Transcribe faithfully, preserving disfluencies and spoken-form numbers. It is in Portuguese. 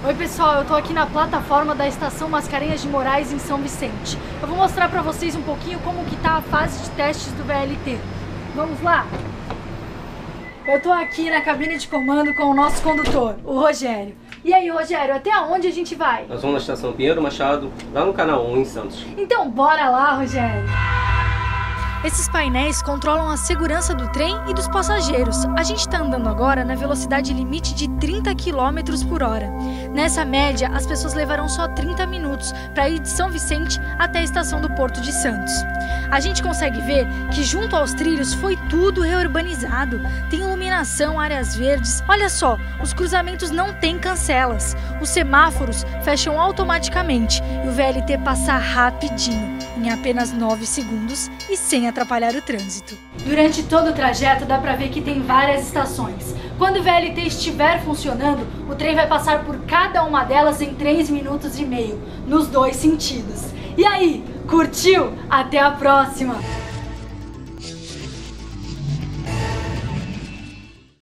Oi pessoal, eu tô aqui na plataforma da Estação Mascarenhas de Moraes em São Vicente. Eu vou mostrar pra vocês um pouquinho como que tá a fase de testes do V L T. Vamos lá? Eu tô aqui na cabine de comando com o nosso condutor, o Rogério. E aí, Rogério, até onde a gente vai? Nós vamos na Estação Pinheiro Machado, lá no Canal um, em Santos. Então bora lá, Rogério! Esses painéis controlam a segurança do trem e dos passageiros. A gente está andando agora na velocidade limite de trinta quilômetros por hora. Nessa média, as pessoas levarão só trinta minutos para ir de São Vicente até a estação do Porto de Santos. A gente consegue ver que junto aos trilhos foi tudo reurbanizado. Tem iluminação, áreas verdes. Olha só, os cruzamentos não têm cancelas. Os semáforos fecham automaticamente e o V L T passa rapidinho, em apenas nove segundos e sem atrapalhar o trânsito. Durante todo o trajeto dá pra ver que tem várias estações. Quando o V L T estiver funcionando, o trem vai passar por cada uma delas em três minutos e meio, nos dois sentidos. E aí, curtiu? Até a próxima!